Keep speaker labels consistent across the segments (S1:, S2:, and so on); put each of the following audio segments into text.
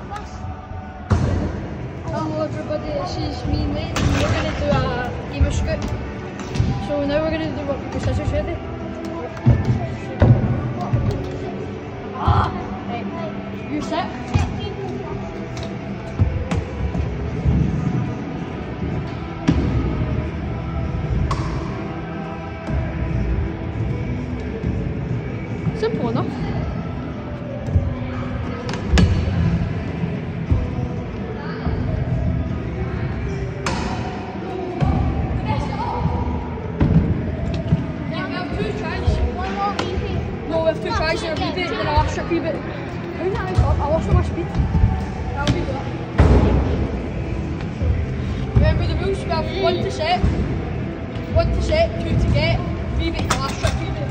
S1: Hello everybody, this is me and Leighton. We're going to do a game of Scoot. So now we're going to do rock, paper, scissors. Ready? Right, you set. Simple enough. No, we have two tries and a repeat, and a last trick repeat. How did I lost all my speed. I'll do that. Remember the rules, we have one to set, two to get, repeat, and a last trick repeat.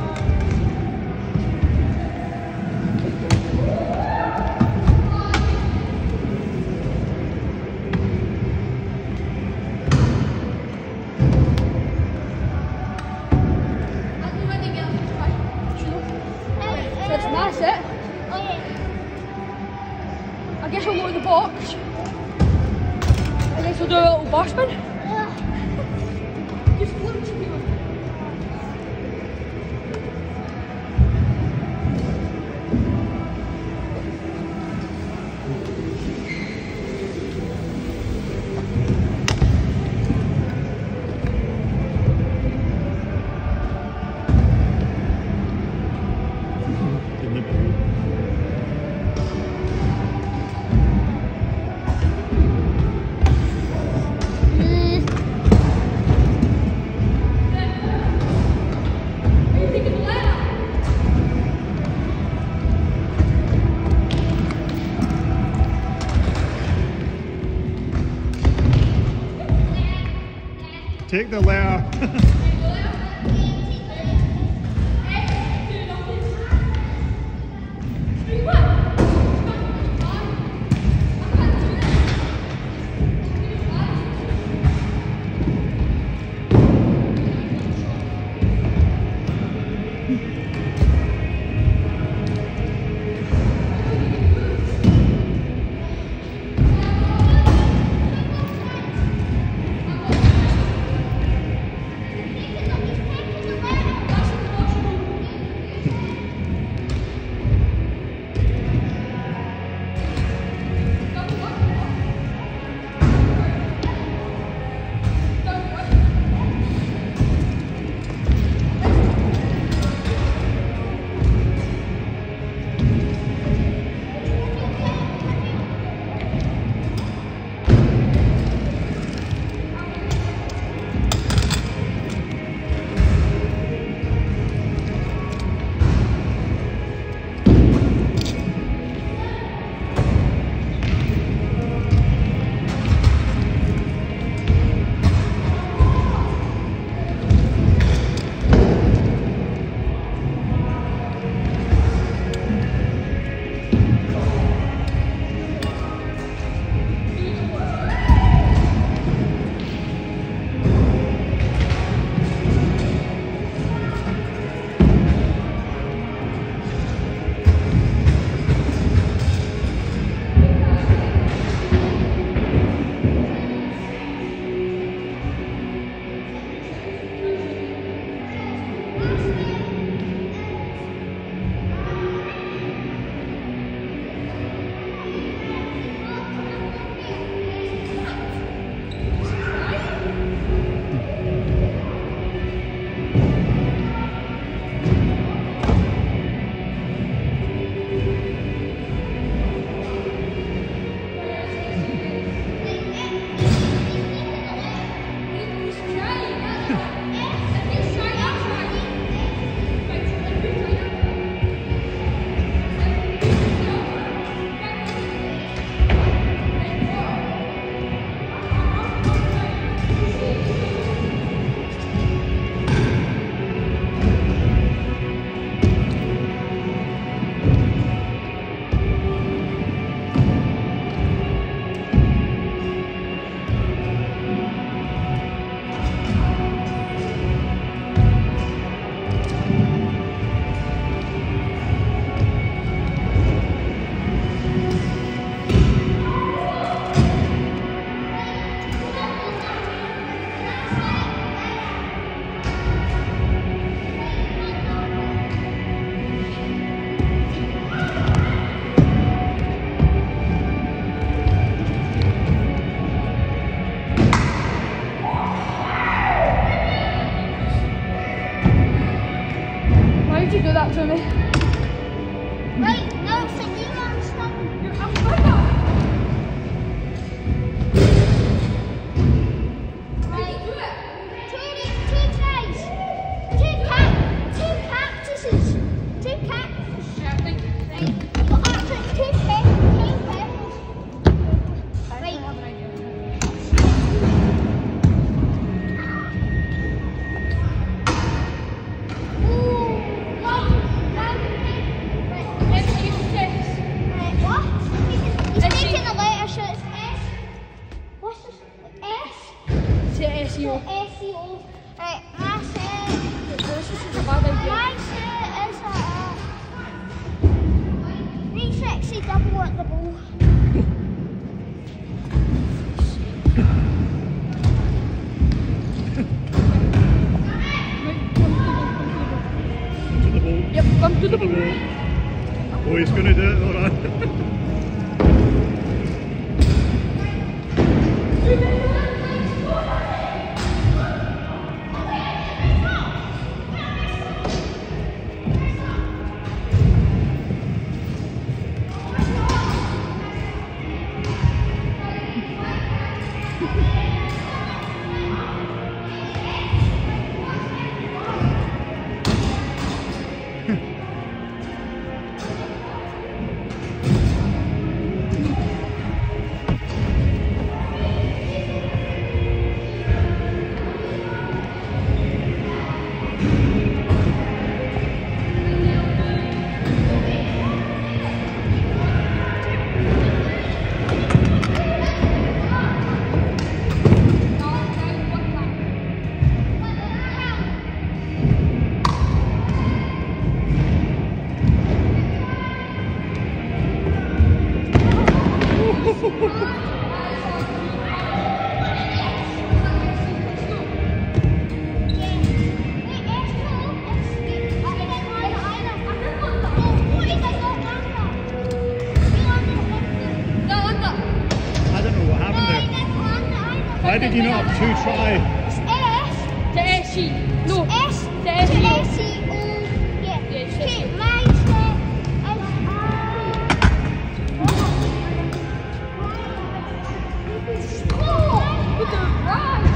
S1: That's my set. I guess we'll go in the box. I guess we'll do a little bar spin. Just look to me.
S2: Take the ladder.
S3: so it's S. What's this? S?
S1: It's SEO.
S3: SEO. Right, my set.
S1: This is such a bad idea.
S3: My set is a 360 double at the ball.
S2: To the ball.
S1: Yep, come to
S2: To
S1: the
S2: the
S1: ball.
S2: ball. Oh, he's going to do it. Hold on. Why did you not have two try?
S3: It's S.
S1: To SE. No.
S3: S.
S1: To
S3: To
S1: SEO.
S3: SEO. Yeah.
S1: Yeah, it's
S3: Okay,
S1: SEO.
S3: my set is
S1: Oh, with the rise.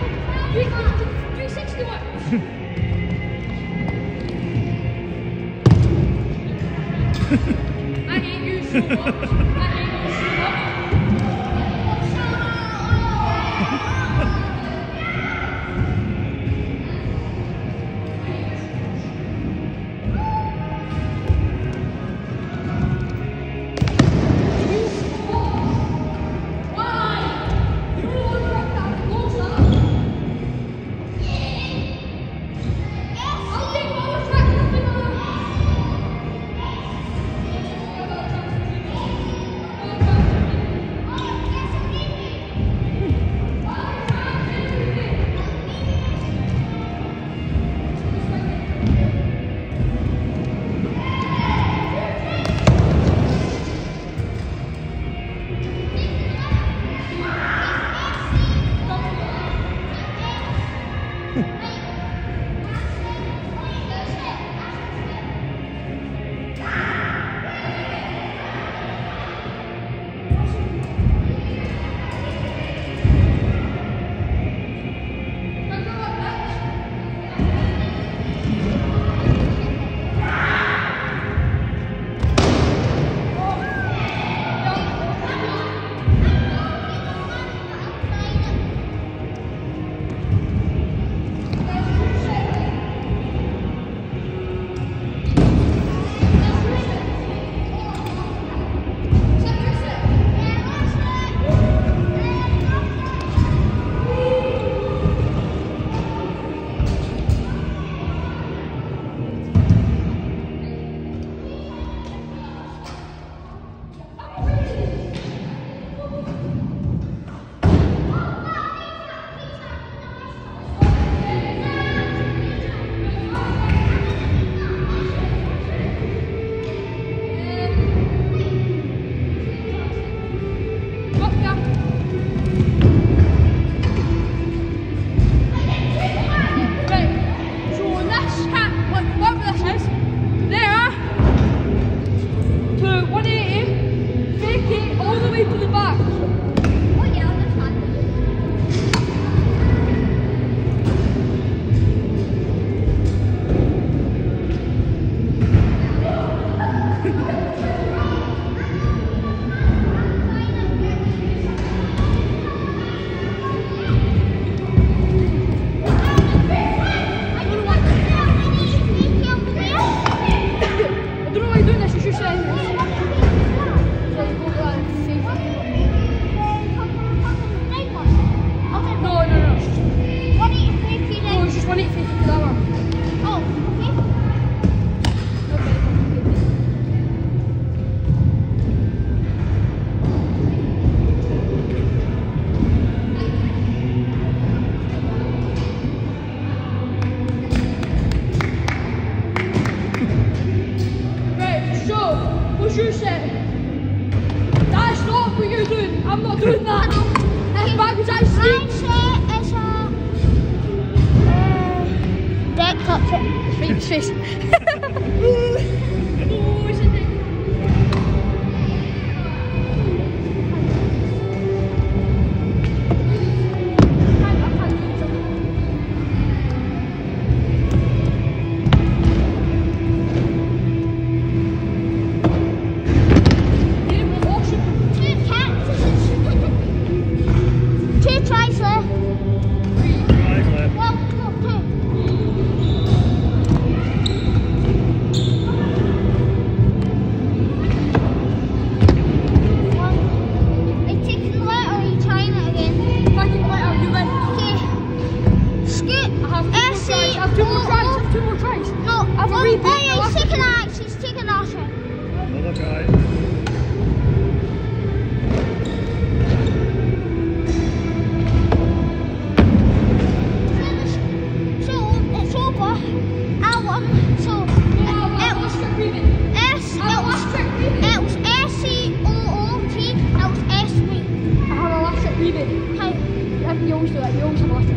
S1: 361. I hate you so much. I hate you so much. I'm not doing that. Right beside Steve.
S3: Right set is a deck touch it.
S1: Right in his face. Oh, it's a thing.
S3: Two cactuses. Two tries left.
S2: Tries left.
S3: Well, no, two. One. Are you taking the letter or are you trying it again?
S1: If I can let out, you win.
S3: Okay. Scoot.
S1: I have two more tries. I have two more tries.
S3: No,
S1: I've
S3: oh,
S1: repeat
S3: oh
S1: the
S3: yeah,
S1: last
S3: he's taking
S1: one.
S3: axe. He's taking action.
S2: Another try.
S3: So it's over. I won. So it was SCOOT. It was SC.
S1: I have a last trick rebate.
S3: How?
S1: You always do that. You always have a last trick.